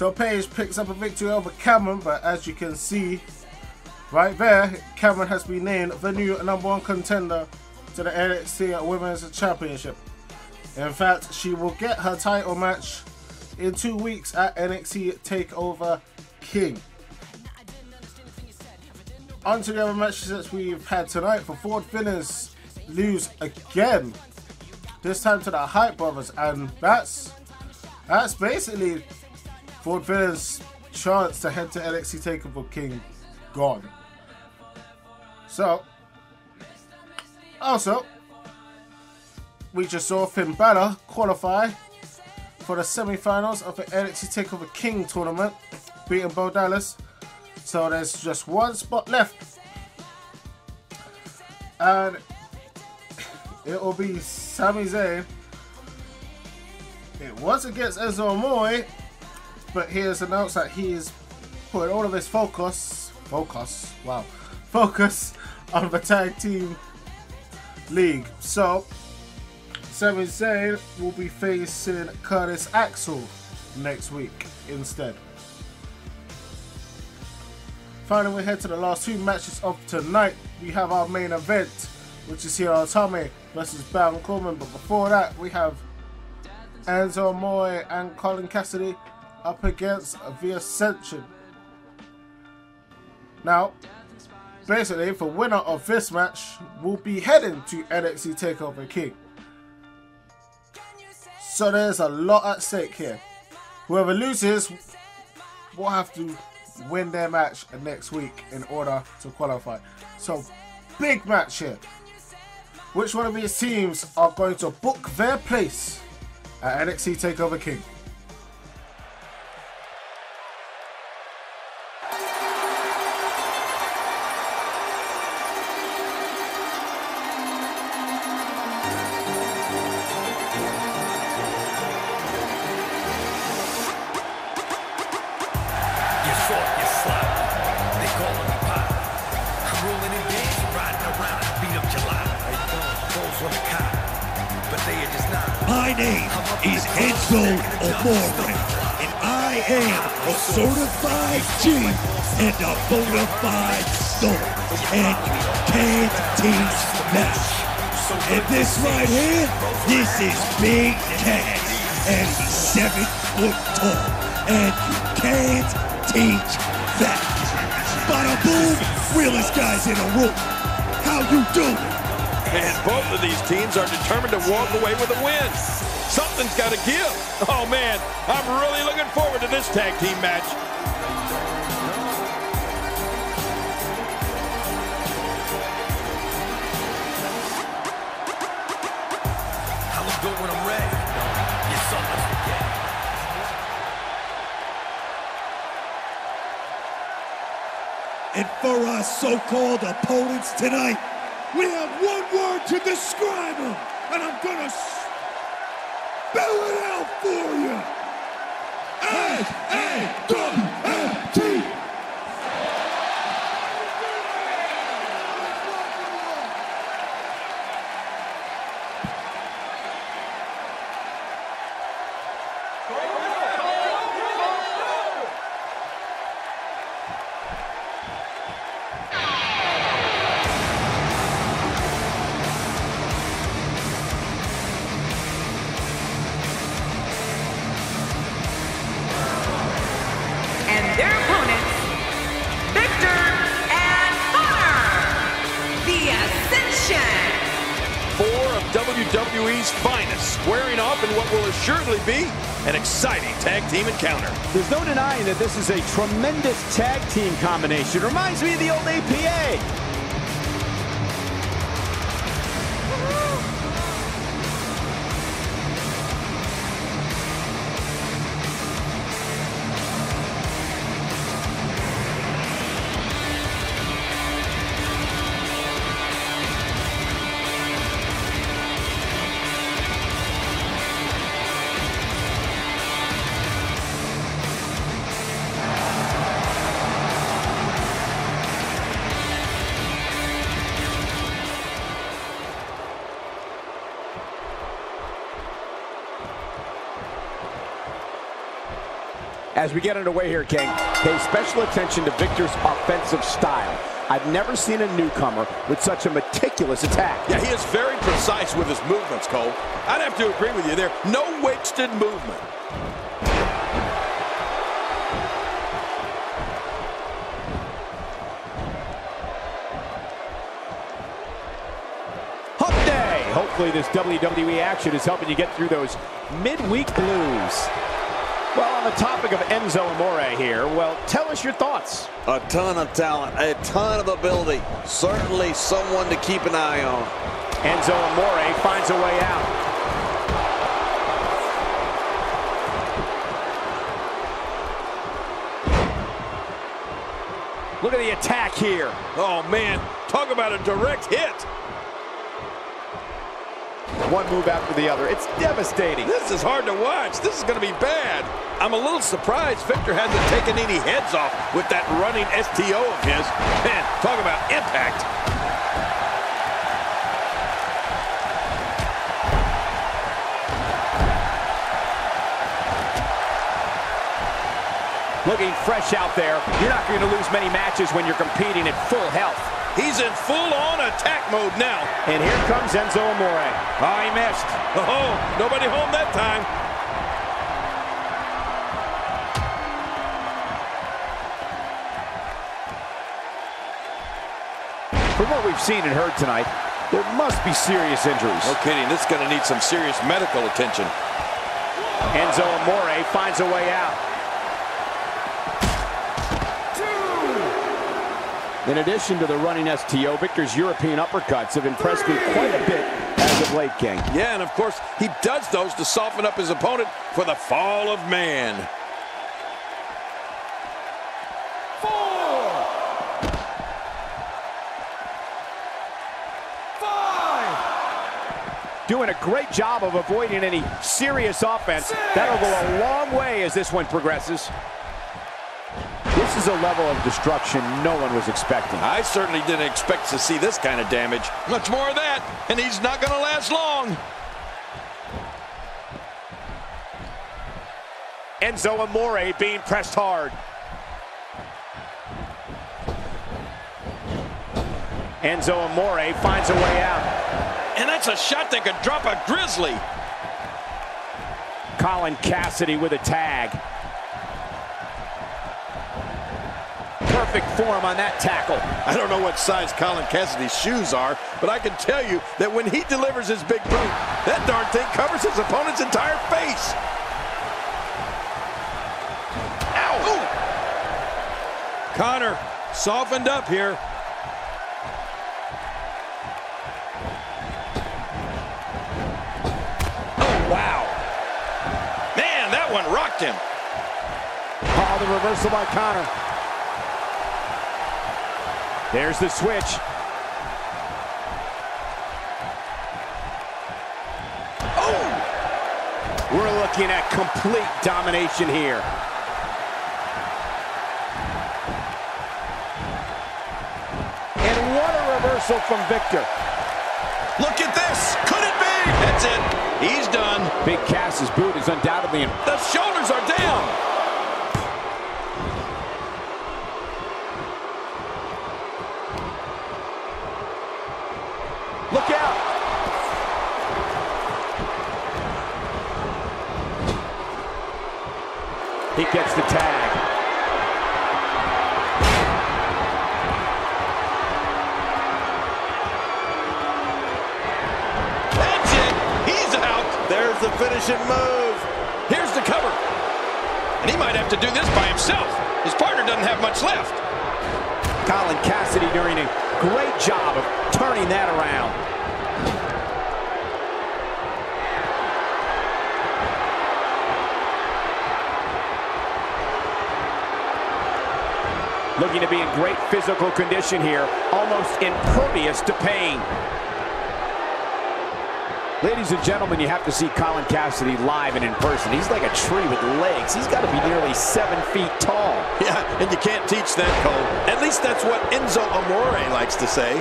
So Paige picks up a victory over Cameron, but as you can see right there, Cameron has been named the new #1 contender to the NXT Women's Championship. In fact, she will get her title match in 2 weeks at NXT TakeOver King. On to the other matches that we've had tonight. For Ford Villains lose again, this time to the Hype Brothers, and that's basically Ford Villains' chance to head to NXT TakeOver King gone. So, also, we just saw Finn Balor qualify for the semi-finals of the NXT TakeOver King tournament, beating Bo Dallas. So there's just one spot left, and it will be Sami Zayn. It was against Enzo Amore, but he has announced that he is putting all of his focus on the tag team league. So Sami Zayn will be facing Curtis Axel next week instead. Finally, we head to the last 2 matches of tonight. We have our main event, which is Hiro Itami versus Baron Corbin. But before that, we have Enzo Amore and Colin Cassidy up against The Ascension. Now, basically, the winner of this match will be heading to NXT TakeOver King. So there's a lot at stake here. Whoever loses will have to win their match next week in order to qualify. So, big match here. Which one of these teams are going to book their place at NXT TakeOver King? My name is Enzo Amore, and I am a certified G and a bona fide star, and you can't teach that. And this right here, this is Big Cass, and he's 7 foot tall, and you can't teach that. Bada boom, realest guys in the room. How you doing? And both of these teams are determined to walk away with a win. Something's got to give. Oh, man, I'm really looking forward to this tag team match. I look good when I'm ready. It's something to forget. And for our so-called opponents tonight, we have one word to describe them, and I'm gonna spell it out for you. S-A-W-F-T. Their opponents, Victor and Hunter, The Ascension. 4 of WWE's finest squaring off in what will assuredly be an exciting tag team encounter. There's no denying that this is a tremendous tag team combination. Reminds me of the old APA. As we get underway here, King, pay special attention to Victor's offensive style. I've never seen a newcomer with such a meticulous attack. Yeah, he is very precise with his movements, Cole. I'd have to agree with you there. No wasted movement. Hump Day! Hopefully this WWE action is helping you get through those midweek blues. Well, on the topic of Enzo Amore here, well, tell us your thoughts. A ton of talent, a ton of ability. Certainly someone to keep an eye on. Enzo Amore finds a way out. Look at the attack here. Oh, man. Talk about a direct hit. One move after the other. It's devastating. This is hard to watch. This is going to be bad. I'm a little surprised Victor hasn't taken any heads off with that running STO of his. Man, talk about impact. Looking fresh out there. You're not going to lose many matches when you're competing at full health. He's in full-on attack mode now. And here comes Enzo Amore. Oh, he missed. Oh, nobody home that time. From what we've seen and heard tonight, there must be serious injuries. No kidding. This is going to need some serious medical attention. Enzo Amore finds a way out. In addition to the running STO, Victor's European uppercuts have impressed me quite a bit as of late, King. Yeah, and of course, he does those to soften up his opponent for the fall of man. 4. 5. Doing a great job of avoiding any serious offense. 6. That'll go a long way as this one progresses. This is a level of destruction no one was expecting. I certainly didn't expect to see this kind of damage. Much more of that, and he's not going to last long. Enzo Amore being pressed hard. Enzo Amore finds a way out. And that's a shot that could drop a Grizzly. Colin Cassidy with a tag. Perfect form on that tackle. I don't know what size Colin Cassidy's shoes are, but I can tell you that when he delivers his big boot, that darn thing covers his opponent's entire face. Ow! Ooh. Connor softened up here. Oh, wow. Man, that one rocked him. Oh, the reversal by Connor. There's the switch. Oh! We're looking at complete domination here. And what a reversal from Victor. Look at this. Could it be? That's it. He's done. Big Cass's boot is undoubtedly in. The shoulders are down. Look out! He gets the tag. That's it. He's out. There's the finishing move. Here's the cover. And he might have to do this by himself. His partner doesn't have much left. Colin Cassidy doing a great job of turning that around. Looking to be in great physical condition here, almost impervious to pain. Ladies and gentlemen, you have to see Colin Cassidy live and in person. He's like a tree with legs. He's got to be nearly 7 feet tall. Yeah, and you can't teach that, Cole. At least that's what Enzo Amore likes to say.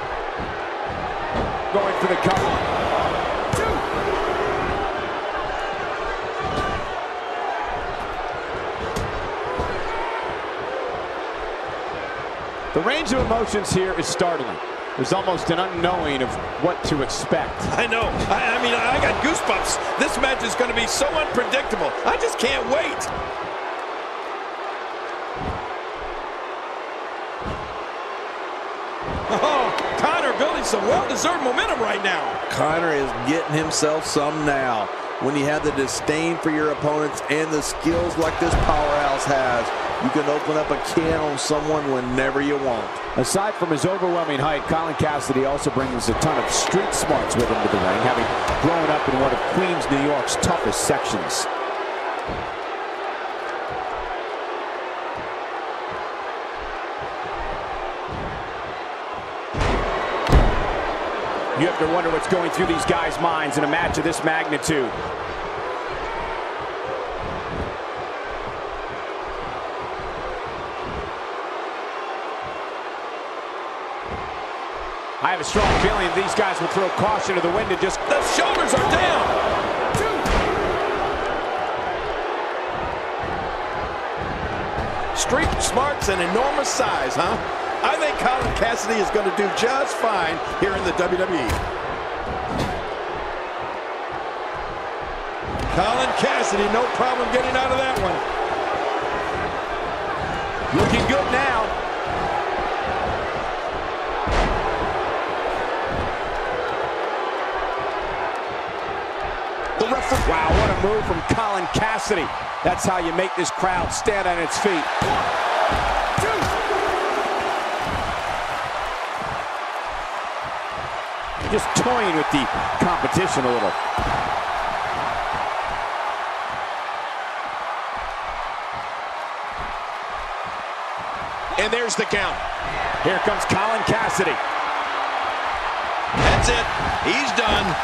Going for the cover. The range of emotions here is startling. There's almost an unknowing of what to expect. I know. I mean, I got goosebumps. This match is going to be so unpredictable. I just can't wait. Oh, Connor building some well-deserved momentum right now. Connor is getting himself some now. When you have the disdain for your opponents and the skills like this powerhouse has, you can open up a can on someone whenever you want. Aside from his overwhelming height, Colin Cassidy also brings a ton of street smarts with him to the ring, having grown up in one of Queens, New York's toughest sections. You have to wonder what's going through these guys' minds in a match of this magnitude. I have a strong feeling these guys will throw caution to the wind and just... The shoulders are down. Street smarts and enormous size, huh? I think Colin Cassidy is going to do just fine here in the WWE. Colin Cassidy, no problem getting out of that one. Looking good now. Wow, what a move from Colin Cassidy. That's how you make this crowd stand on its feet. 1, 2. Just toying with the competition a little. And there's the count. Here comes Colin Cassidy. That's it. He's done.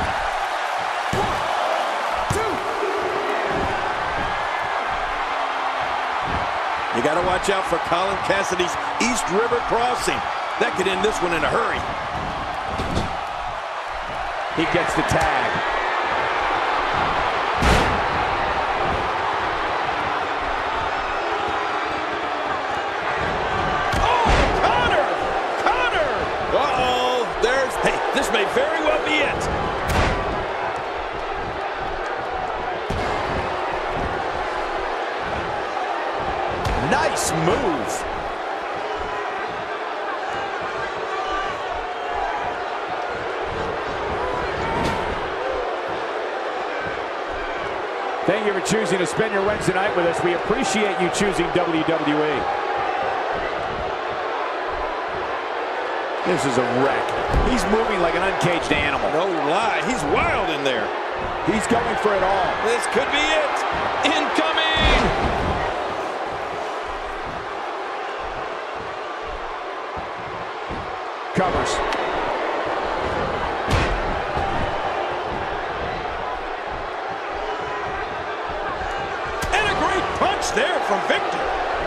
You got to watch out for Colin Cassidy's East River Crossing. That could end this one in a hurry. He gets the tag. Oh, Connor! Connor! Uh-oh. There's... Hey, this may very well be it. Nice move. Thank you for choosing to spend your Wednesday night with us. We appreciate you choosing WWE. This is a wreck. He's moving like an uncaged animal. No lie, he's wild in there. He's going for it all. This could be it. Incoming! Covers. And a great punch there from Victor.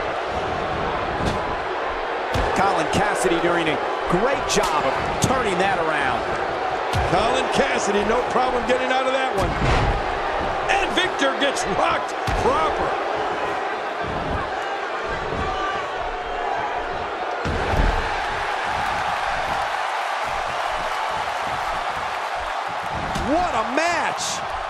Colin Cassidy doing a great job of turning that around. Colin Cassidy, no problem getting out of that one. And Victor gets rocked proper. What a match!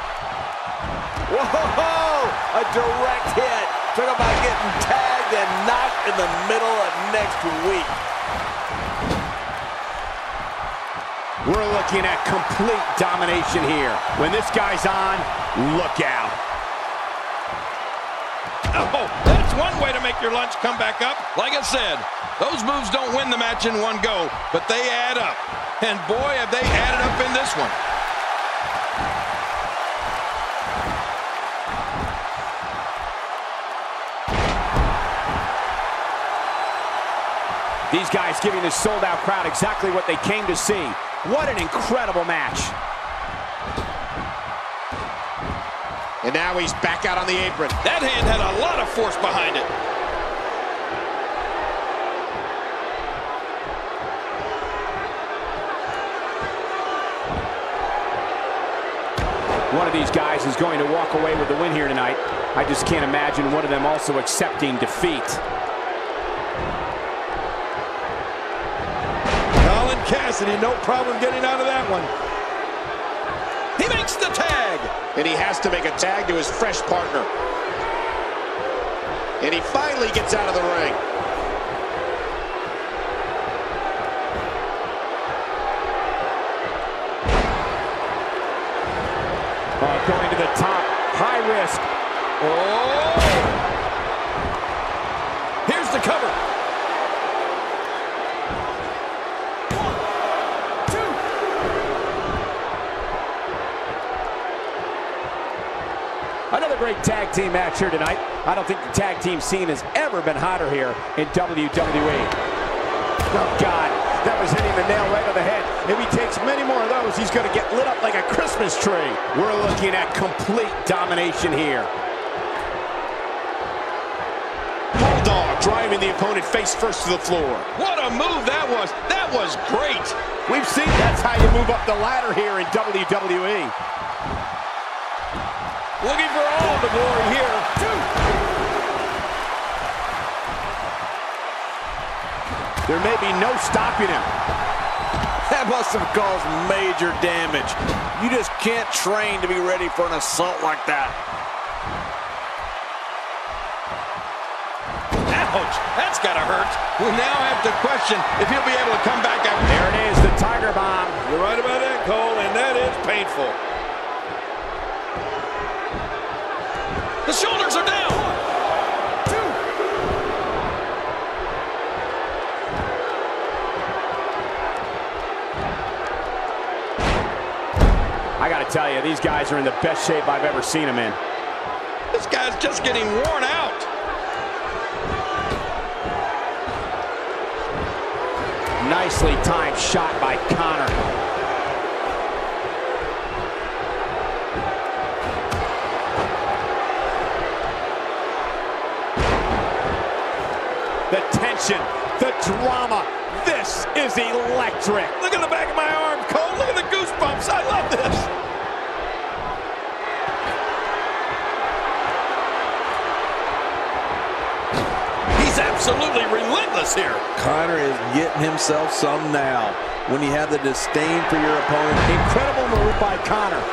Whoa! A direct hit. Talk about getting tagged and knocked in the middle of next week. We're looking at complete domination here. When this guy's on, look out. Oh, that's one way to make your lunch come back up. Like I said, those moves don't win the match in one go, but they add up. And boy, have they added up in this one. These guys giving this sold-out crowd exactly what they came to see. What an incredible match. And now he's back out on the apron. That hand had a lot of force behind it. One of these guys is going to walk away with the win here tonight. I just can't imagine one of them also accepting defeat. Cassidy, no problem getting out of that one. He makes the tag. And he has to make a tag to his fresh partner. And he finally gets out of the ring. Going to the top, high risk. Oh! Here's the cover. 1, 2. Another great tag team match here tonight. I don't think the tag team scene has ever been hotter here in WWE. Oh, God. That was hitting the nail right on the head. If he takes many more of those, he's going to get lit up like a Christmas tree. We're looking at complete domination here. Bulldog driving the opponent face first to the floor. What a move that was. That was great. We've seen that's how you move up the ladder here in WWE. Looking for all the glory here. 2. There may be no stopping him. That must have caused major damage. You just can't train to be ready for an assault like that. Ouch, that's gotta hurt. We now have to question if he'll be able to come back out. There it is, the Tiger Bomb. You're right about that, Cole, and that is painful. The shoulders are down. 1, 2. I got to tell you, these guys are in the best shape I've ever seen them in. This guy's just getting worn out. Nicely timed shot by Connor. The tension, the drama. This is electric. Look at the back of my arm, Cole. Look at the goosebumps. I love this. He's absolutely relentless here. Connor is getting himself some now. When you have the disdain for your opponent. Incredible move by Connor.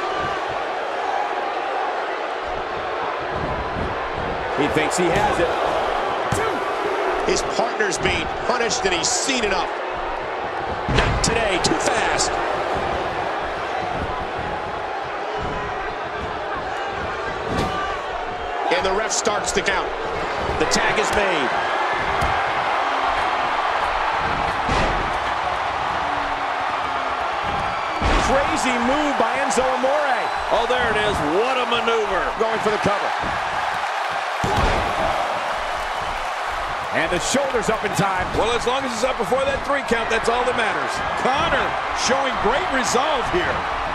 He thinks he has it. 2. His partner's being punished and he's seen enough. Not today, too fast. And the ref starts to count. The tag is made. Crazy move by Enzo Amore. Oh, there it is. What a maneuver. Going for the cover. And the shoulders up in time. Well, as long as it's up before that 3 count, that's all that matters. Connor showing great resolve here.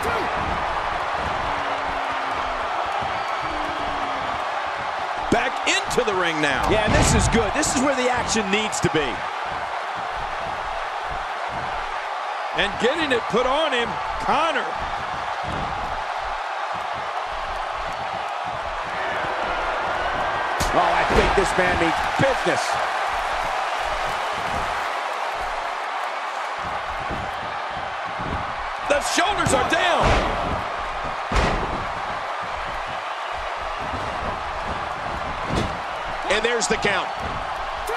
2. Back into the ring now. Yeah, and this is good. This is where the action needs to be. And getting it put on him, Connor. Oh, I think this man means business. The shoulders are down. And there's the count. 2.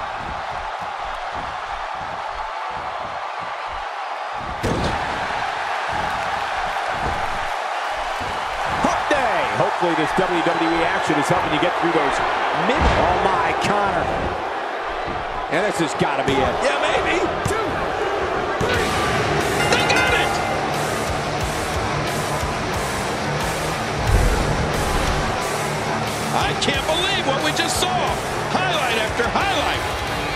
Hook day. Hopefully this WWE action is helping you get through those mid. Oh my, Connor. And this has got to be it. Yeah, maybe. 2, 3. They got it. I can't believe what we just saw. Highlight after highlight.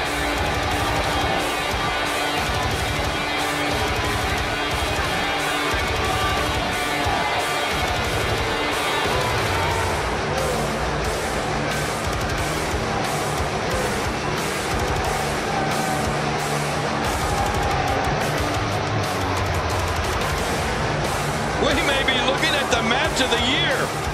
We may be looking at the match of the year.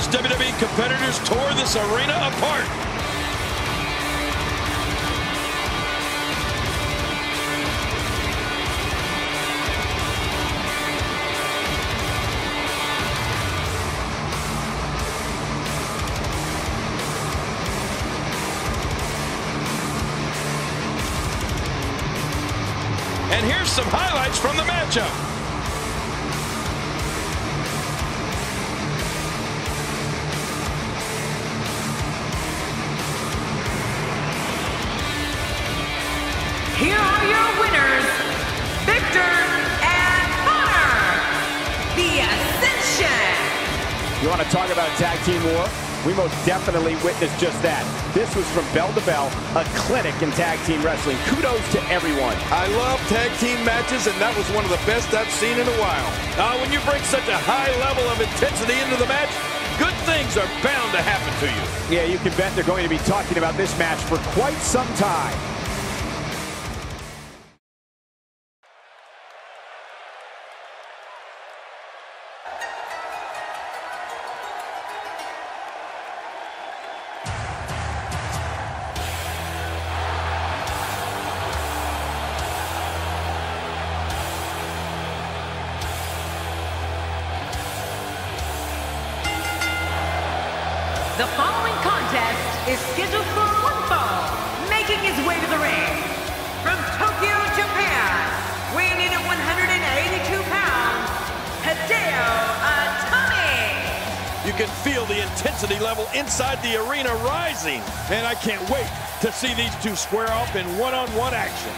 These WWE competitors tore this arena apart. And here's some highlights from the matchup. Here are your winners, Victor and Hunter, The Ascension. You want to talk about a tag team war? We most definitely witnessed just that. This was from bell to bell, a clinic in tag team wrestling. Kudos to everyone. I love tag team matches, and that was one of the best I've seen in a while. When you bring such a high level of intensity into the match, good things are bound to happen to you. Yeah, you can bet they're going to be talking about this match for quite some time. The following contest is scheduled for one fall, making his way to the ring. From Tokyo, Japan, weighing in at 182 pounds, Hideo Itami. You can feel the intensity level inside the arena rising. And I can't wait to see these two square off in one-on-one action.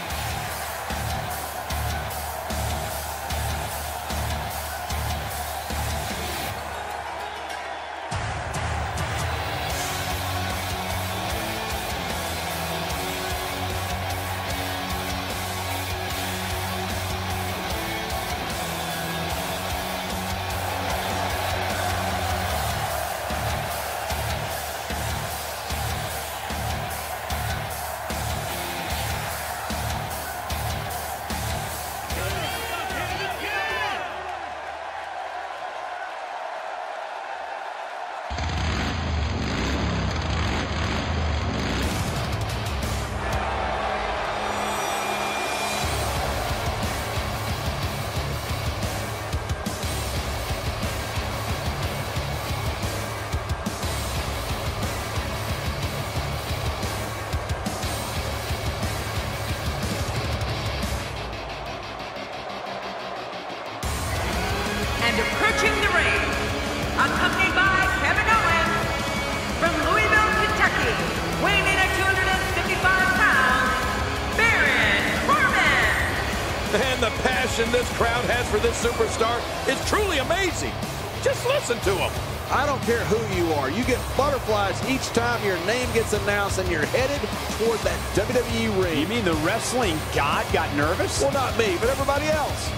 And approaching the ring, accompanied by Kevin Owens from Louisville, Kentucky, weighing in at 255 pounds, Baron Corbin. And the passion this crowd has for this superstar is truly amazing. Just listen to him. I don't care who you are. You get butterflies each time your name gets announced and you're headed toward that WWE ring. You mean the wrestling god got nervous? Well, not me, but everybody else.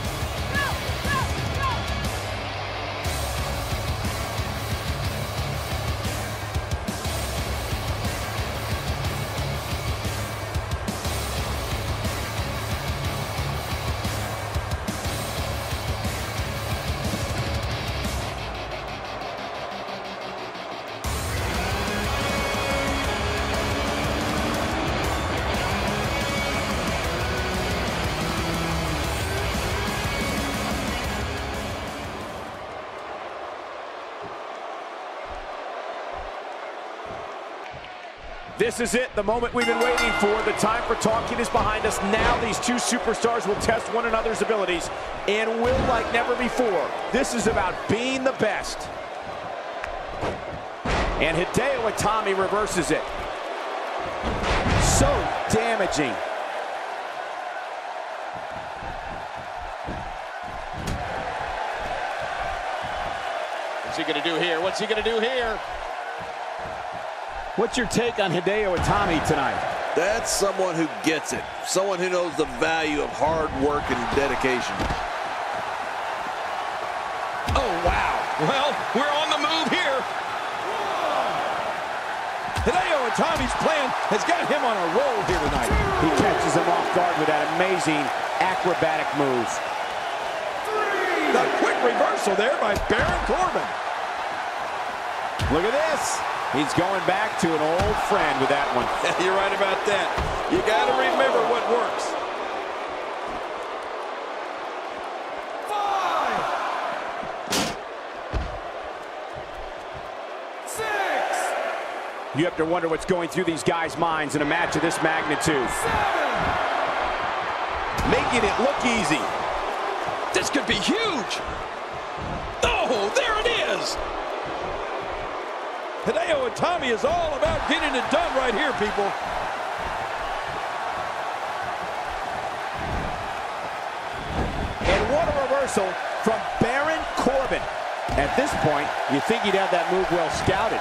This is it, the moment we've been waiting for. The time for talking is behind us. Now these two superstars will test one another's abilities and will like never before. This is about being the best. And Hideo Itami reverses it. So damaging. What's he going to do here? What's he going to do here? What's your take on Hideo Itami tonight? That's someone who gets it. Someone who knows the value of hard work and dedication. Oh, wow. Well, we're on the move here. Hideo Itami's plan has got him on a roll here tonight. He catches him off guard with that amazing acrobatic move. The quick reversal there by Baron Corbin. Look at this. He's going back to an old friend with that one. You're right about that. You got to remember what works. 5, 6. You have to wonder what's going through these guys' minds in a match of this magnitude. 7. Making it look easy. This could be huge. Oh, there it is. Hideo Itami is all about getting it done right here, people. And what a reversal from Baron Corbin. At this point, you think he'd have that move well scouted.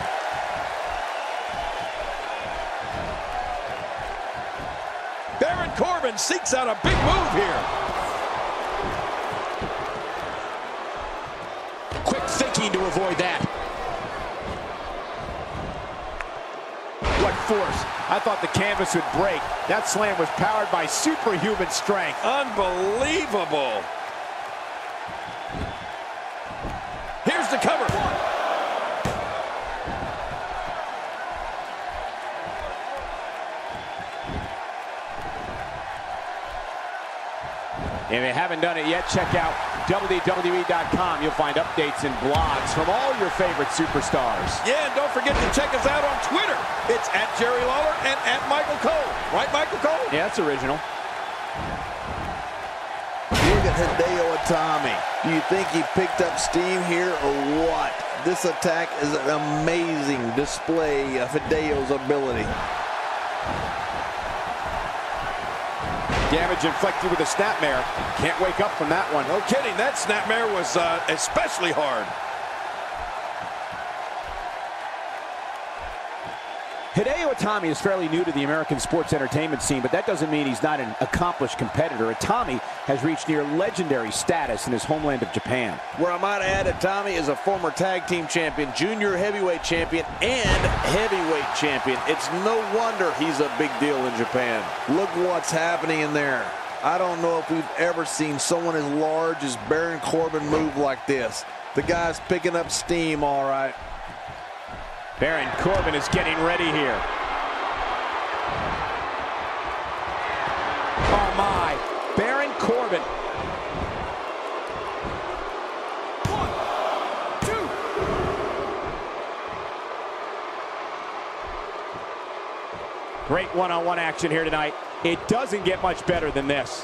Baron Corbin seeks out a big move here. Quick thinking to avoid that. What force. I thought the canvas would break. That slam was powered by superhuman strength. Unbelievable. Here's the cover. If you haven't done it yet, check out WWE.com. You'll find updates and blogs from all your favorite superstars. Yeah, and don't forget to check us out on Twitter. It's @Jerry Lawler and @Michael Cole. Right, Michael Cole? Yeah, that's original. Look at Hideo Itami. Do you think he picked up steam here or what? This attack is an amazing display of Hideo's ability. Damage inflicted with a snapmare. Can't wake up from that one. No kidding, that snapmare was especially hard. Hideo Itami is fairly new to the American sports entertainment scene, but that doesn't mean he's not an accomplished competitor. Itami has reached near legendary status in his homeland of Japan. Where I might add, Itami is a former tag team champion, junior heavyweight champion, and heavyweight champion. It's no wonder he's a big deal in Japan. Look what's happening in there. I don't know if we've ever seen someone as large as Baron Corbin move like this. The guy's picking up steam, all right. Baron Corbin is getting ready here. Oh my, Baron Corbin. 1, 2. Great one-on-one action here tonight. It doesn't get much better than this.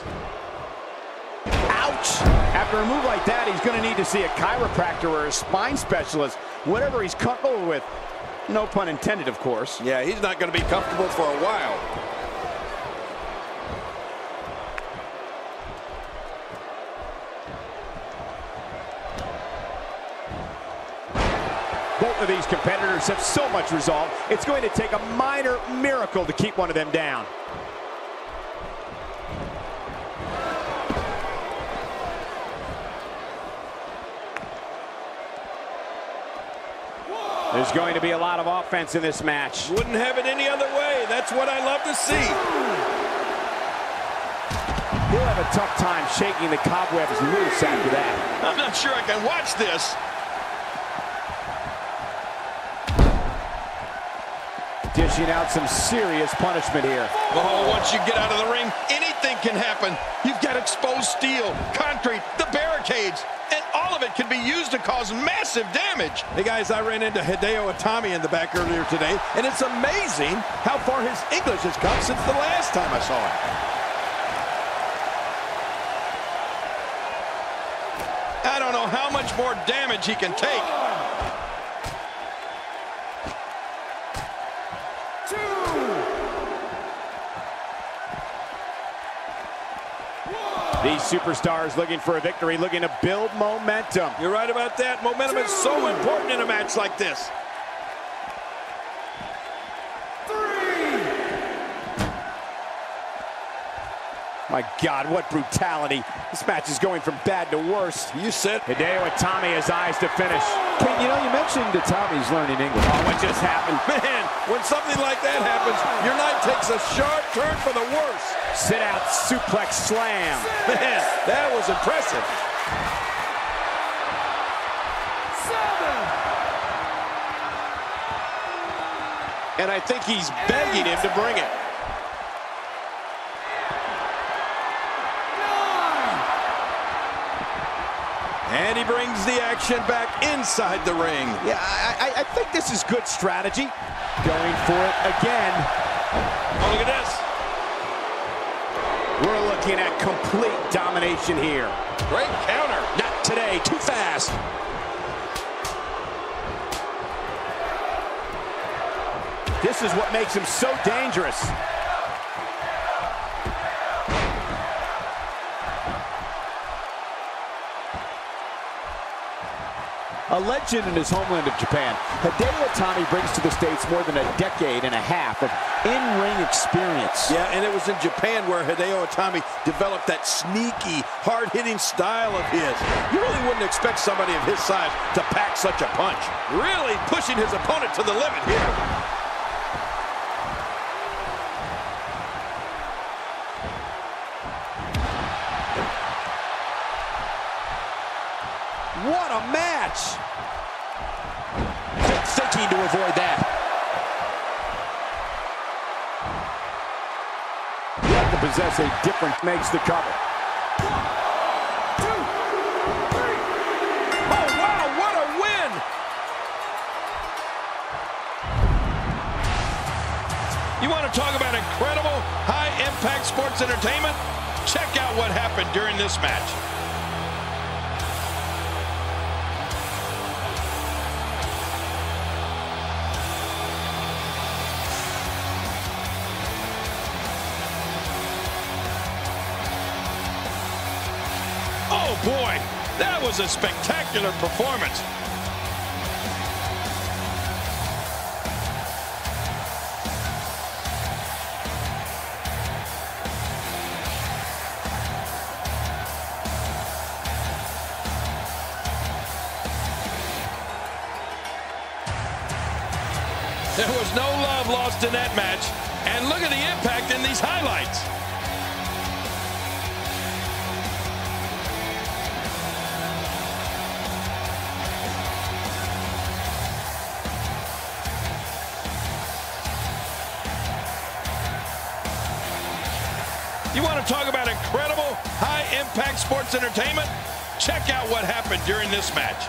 Ouch! After a move like that, he's going to need to see a chiropractor or a spine specialist, whatever he's comfortable with. No pun intended, of course. Yeah, he's not going to be comfortable for a while. Both of these competitors have so much resolve, it's going to take a minor miracle to keep one of them down. There's going to be a lot of offense in this match. Wouldn't have it any other way. That's what I love to see. He'll have a tough time shaking the cobwebs loose after that. I'm not sure I can watch this. Dishing out some serious punishment here. Oh, once you get out of the ring, anything can happen. You've got exposed steel, concrete, the barricades, and all of it can be used to cause massive damage. Hey guys, I ran into Hideo Itami in the back earlier today, and it's amazing how far his English has come since the last time I saw him. I don't know how much more damage he can take. 2. These superstars looking for a victory, looking to build momentum. You're right about that. Momentum is so important in a match like this. 3. My God, what brutality. This match is going from bad to worse. You said Hideo Itami has eyes to finish. King, you know, you mentioned Itami's learning English. Oh, what just happened? Man, when something like that happens, your night takes a sharp turn for the worse. Sit out suplex slam. Man, that was impressive. 7. and I think he's begging him to bring it. And he brings the action back inside the ring. Yeah, I think this is good strategy. Going for it again. Oh, look at this. We're looking at complete domination here. Great counter. Not today, too fast. This is what makes him so dangerous. A legend in his homeland of Japan, Hideo Itami brings to the States more than a decade and a half of in-ring experience. Yeah, and it was in Japan where Hideo Itami developed that sneaky, hard-hitting style of his. You really wouldn't expect somebody of his size to pack such a punch. Really pushing his opponent to the limit here. What a match! Good thinking to avoid that. You have to possess a different makes the cover. 1, 2, 3. Oh, wow, what a win! You want to talk about incredible high-impact sports entertainment? Check out what happened during this match. Oh boy, that was a spectacular performance. There was no love lost in that match, and look at the impact in these highlights. You want to talk about incredible high-impact sports entertainment? Check out what happened during this match.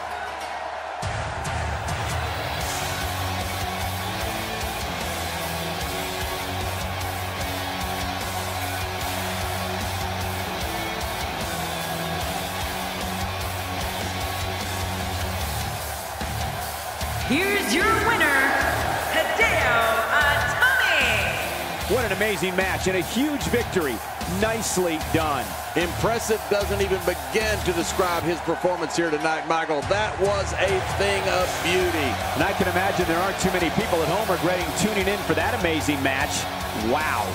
Here's your winner, Hideo Itami. What an amazing match and a huge victory. Nicely done. Impressive doesn't even begin to describe his performance here tonight, Michael. That was a thing of beauty. And I can imagine there aren't too many people at home regretting tuning in for that amazing match. Wow.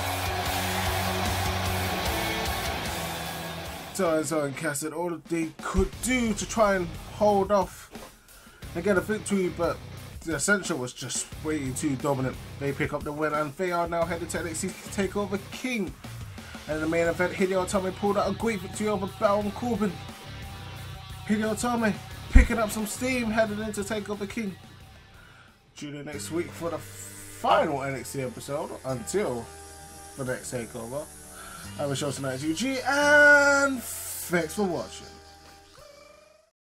So and Cass did all they could do to try and hold off and get a victory, but the Essential was just way too dominant. They pick up the win, and they are now headed to NXT to take over King. And in the main event, Hideo Itami pulled out a great victory over Baron Corbin. Hideo Itami picking up some steam, headed into TakeOver King. Tune in next week for the final NXT episode until the next TakeOver. I'm Show Tonight UG, and thanks for watching.